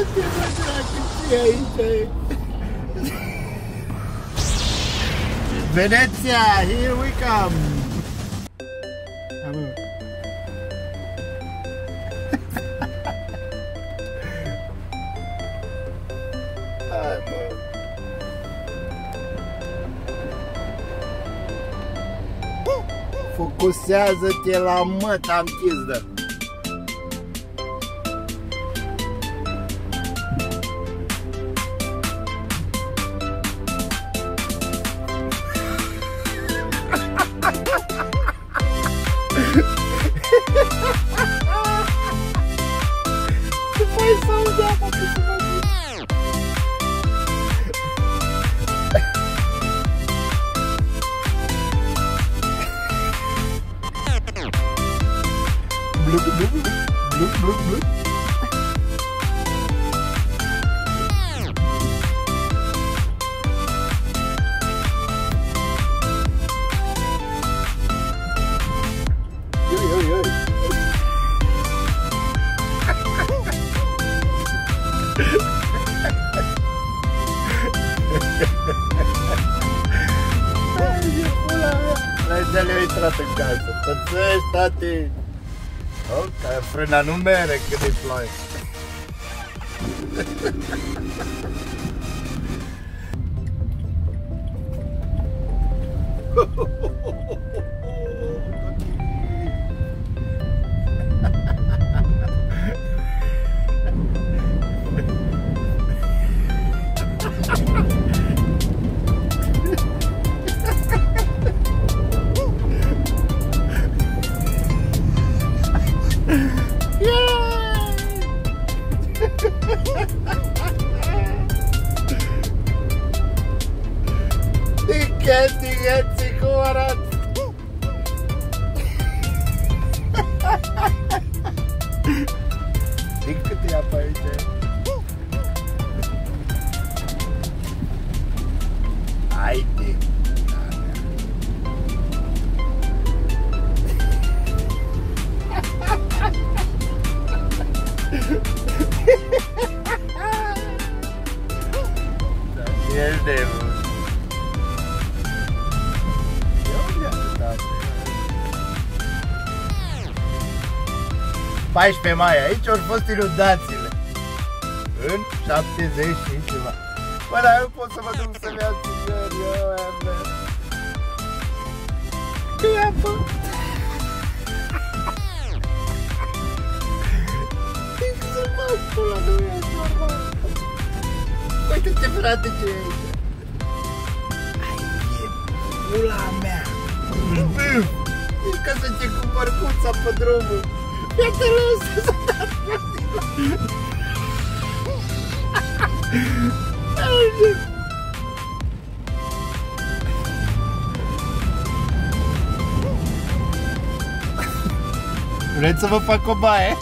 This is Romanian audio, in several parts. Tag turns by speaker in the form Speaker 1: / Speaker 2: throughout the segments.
Speaker 1: Ce aici? Veneția, here we come! Hai, bă! Focusează-te la măt, am chizdă! Tu păi să auzi apa pe să mă zic. Bluc, bluc, bluc, bluc, bluc. Le-a intrat în casă. Pățești, tati! Ok, frâna nu mere când e ploaie. Tigheții, cum arată? Din cât e apa aici? Haide! Ești de mult! 14 mai, aici au fost inundațiile în 70 și ceva. Bă, dar eu pot să mă duc să-mi iau țigări, eu ce-i apă? Ce să fac pula, nu e normal. Uite-te, frate, ce e aici. Ai, e pula mea. Bâf! E ca să te cumpăr cuța pe drumul. Ia-te lăsă să dau vreți să vă fac o baie?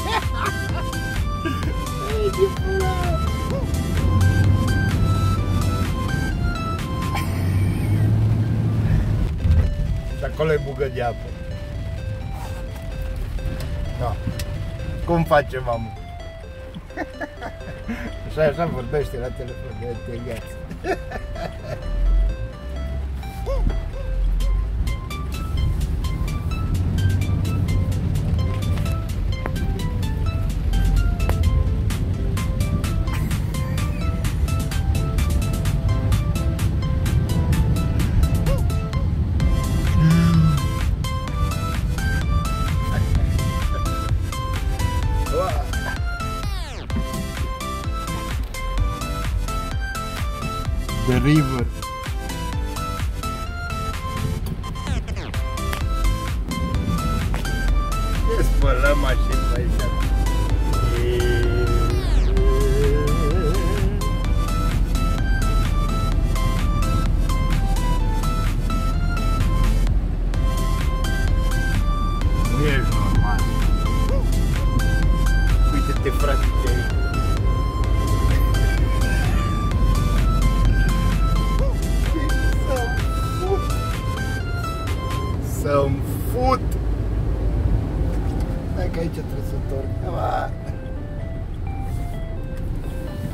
Speaker 1: Și acolo e bugă de apă. Da. Cum facem, mamă? Așa vorbește la telefon, de te gheață. The river. Ne spălăm mașini pe aici. Nu ești normal. Uite-te, frate, ce aici. Să-mi fut! Stai că aici trebuie să întorc.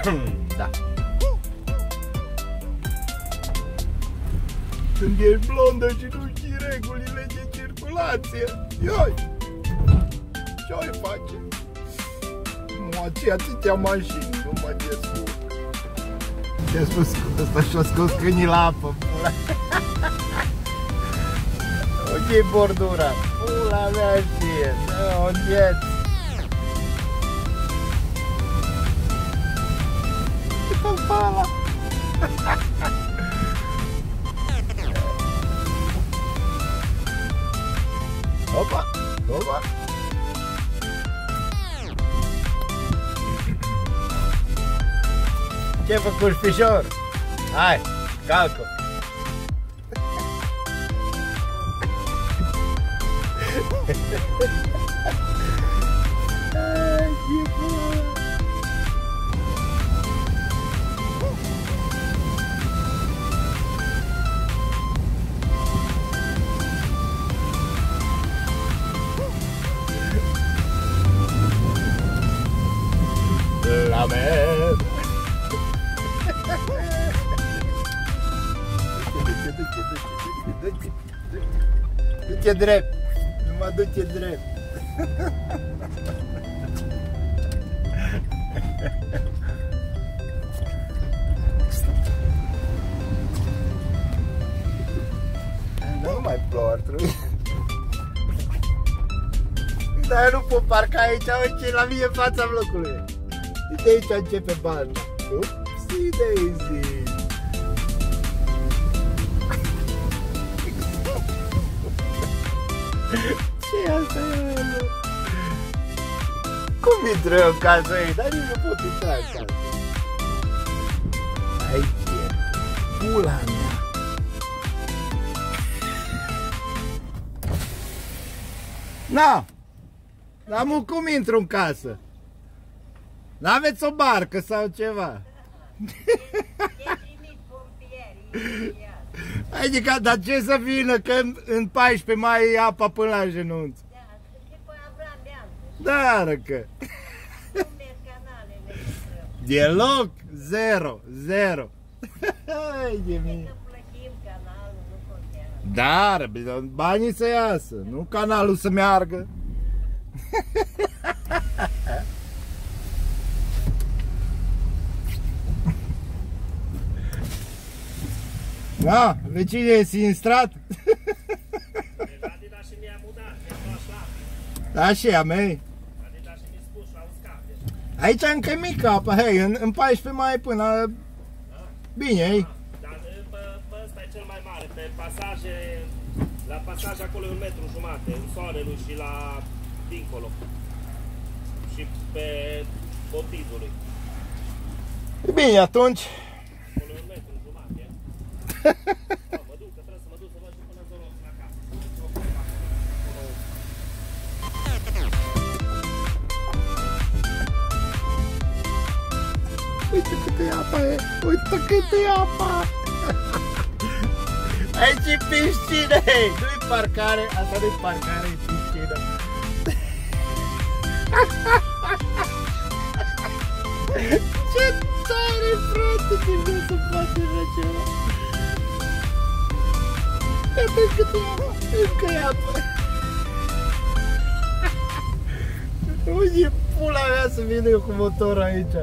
Speaker 1: Da. Când ești blondă și nu știi regulile de circulație, ioi! Ce-o-i face? Moații atâtea mașini, nu mă descurc. Ți-a spus că ăsta și-a scos câinii la apă, pula. Ok, bordura, pula mea știe, o vieți. Uite-l pe ăla. Opa, opa. Ce-ai făcut, fișor? Hai, calcă. La mer. Du-te drept, numai du-te drept. Nu mai plouă, ar trebui. Dar eu nu pot parca aici, uite, la mine în fața blocului. Uite aici începe balta. Upsi daisy. Ce asta e, mă? Cum intră eu în casa ei? Dar nici nu pot intra în casă. Aici e pula mea. Na! Dar mă, cum intru în casă? N-aveți o barcă sau ceva? Adică, dar ce să vină că în 14 mai e apa până la genunchi? Da, răcă. Deloc, zero, zero. Hai de mine. Dar, banii să iasă, nu canalul să meargă. Da, vecine e sinistrat? Da, și a mei. Aici încă e mică apa, hei, în 14 mai până... Bine, ei?
Speaker 2: Dar pe ăsta e cel mai mare, pe pasaje, la pasaj acolo e 1,5 metri, în soarelui și la dincolo. Și pe botizului.
Speaker 1: Bine, atunci.
Speaker 2: Acolo e 1,5 metri. Mă duc, că trebuie să mă duc să văd și până zona la casă.
Speaker 1: Uite câtă e apa e, uite câtă e apa. Aici e piscină, nu-i parcare, asta nu-i parcare, e piscină. Ce tare, frate, de nu se poate așa ceva. Uite câtă e apa, încă e apă. Unde pula mea să vin eu cu motorul aici?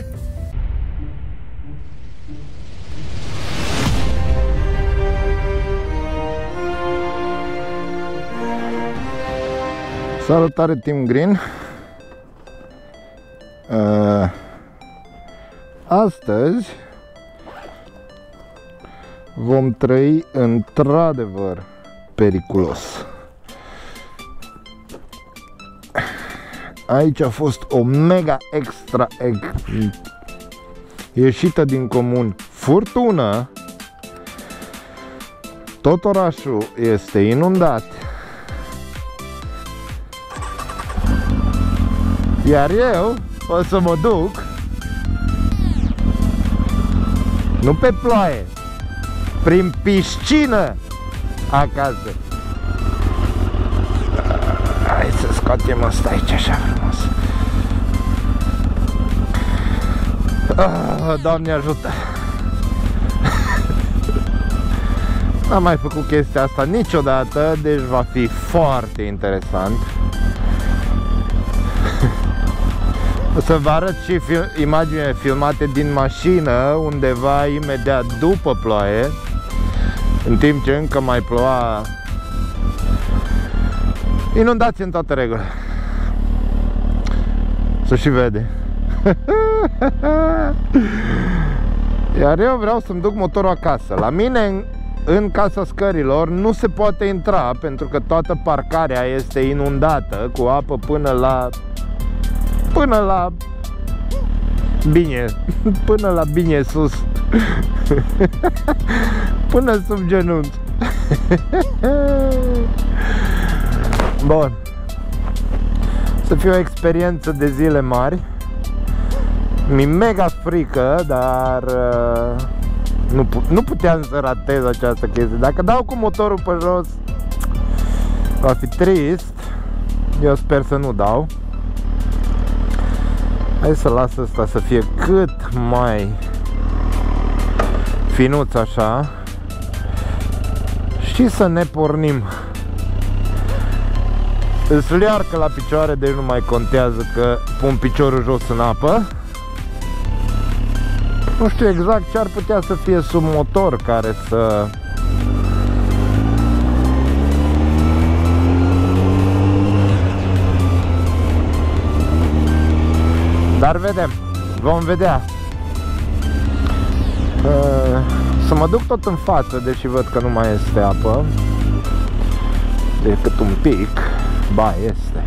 Speaker 1: Salutare Team Green! Astăzi vom trăi într-adevăr periculos. Aici a fost o mega extra ieșită din comun furtună. Tot orașul este inundat. Iar eu o să mă duc nu pe ploaie, prin piscină acasă. Hai să scoatem asta aici așa frumos. Doamne ajută! N-am mai făcut chestia asta niciodată, deci va fi foarte interesant. O să vă arăt și imagine filmate din mașină undeva imediat după ploaie, în timp ce încă mai ploua. Inundație în toată regulă. Se și vede. Iar eu vreau să-mi duc motorul acasă. La mine în casa scărilor nu se poate intra pentru că toată parcarea este inundată cu apă până la bine, până la bine sus. Până sub genunchi. Bun. Să fie o experiență de zile mari. Mi-e mega frică, dar nu puteam să ratez această chestie. Dacă dau cu motorul pe jos, va fi trist. Eu sper să nu dau. Hai să las asta să fie cât mai finuț așa și să ne pornim. Îți learcă la picioare, deci nu mai contează că pun piciorul jos în apă. Nu știu exact ce ar putea să fie sub motor care să... Dar vedem, vom vedea. Să mă duc tot în față, deși văd că nu mai este apă. Decât un pic. Ba, este.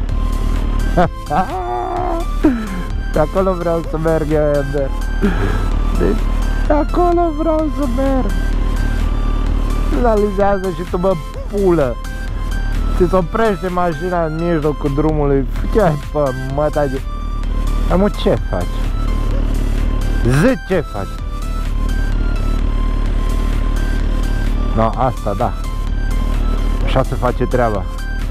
Speaker 1: De acolo vreau să merg eu, Ender. Deci, de acolo vreau să merg. Finalizează și tu, bă, pulă. Ți-ți oprește mașina în mijlocul drumului. Ce-ai, bă, mă, taci? Amu, ce faci? Zi, ce faci? No, asta, da. Așa se face treaba.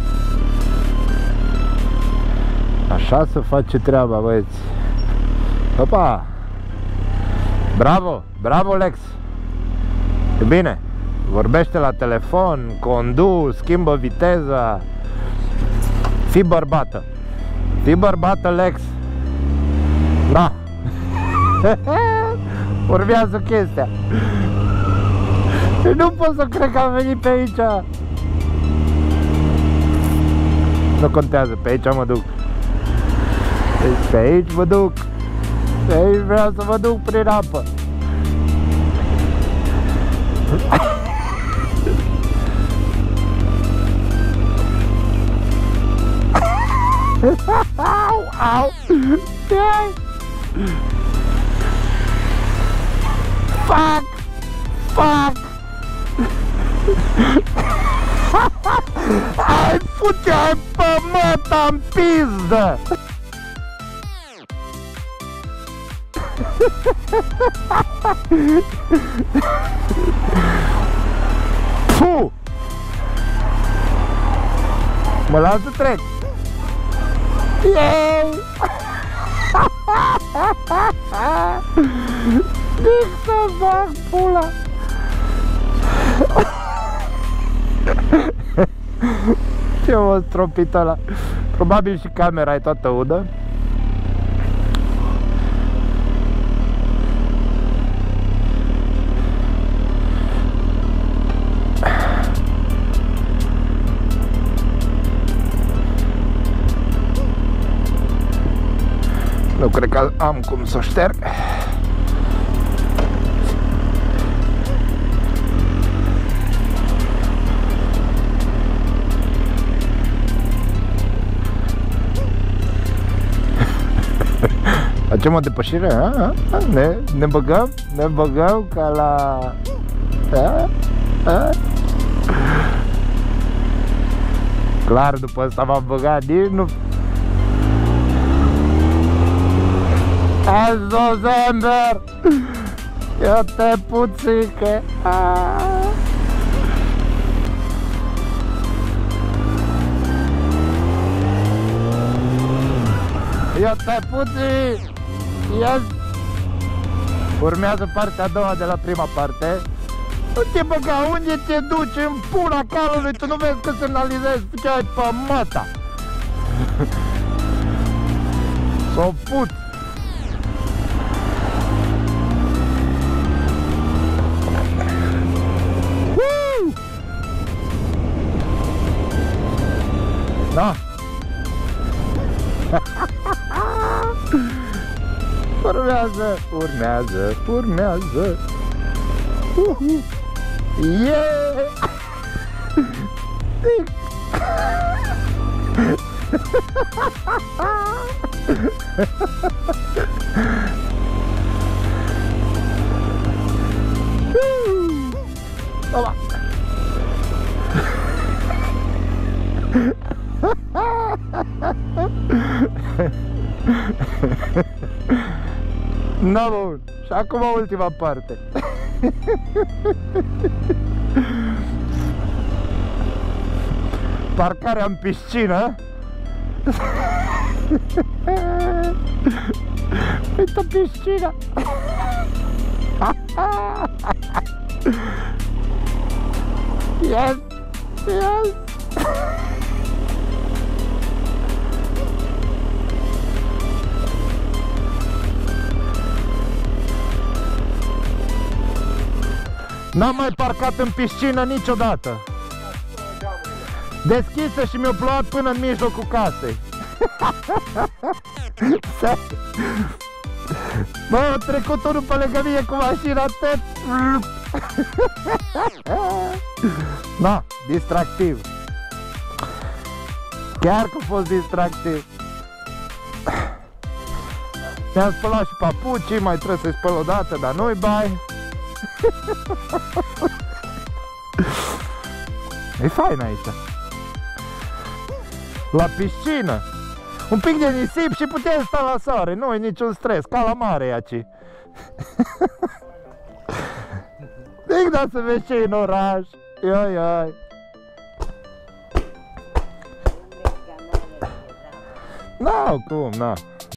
Speaker 1: Așa se face treaba, băieți. Opa! Bravo! Bravo, Lex! E bine! Vorbește la telefon, condu, schimbă viteza. Fii bărbată! Fii bărbată, Lex! Da! Urmează chestia. Nu pot să cred că am venit pe aici. Nu contează, pe aici mă duc. Deci pe aici mă duc. Pe aici vreau să mă duc prin apă. Au, au. Fuck! Fuck! Ai putea pământa în pizdă! Puh! Mă las să trec! Yay! Nici să fac pula! Ce m-a stropit ăla. Probabil și camera e toată udă. Nu cred că am cum să o șterg. Facem o depășire? Ne băgăm? Ne băgăm ca la... Clar, după asta m-am băgat, nici nu... Azozember! Eu te puțică! Eu te puțic! Yes! Urmează partea a doua de la prima parte. Ce băga, unde te duci în pula calului? Tu nu vezi că semnalizezi ce ai pe măta? S-o put. Da. Urmează. Yeah! Toma! No, bun. Și acum ultima parte. Parcarea în piscină. Uite piscina. Yes. N-am mai parcat în piscină niciodată. Deschisă și mi-a plouat până în mijlocul casei. Bă, a trecut unul pe lângă mine cu mașina tot. Na, distractiv. Chiar că a fost distractiv. Mi-am spălat și papucii, mai trebuie să-i spăl o dată, dar nu-i bai. E fain aici. La piscină. Un pic de nisip și putem sta la soare. Nu e niciun stres, ca la mare aici. Zic, da să vezi ce în oraș. Ioi. N-au cum,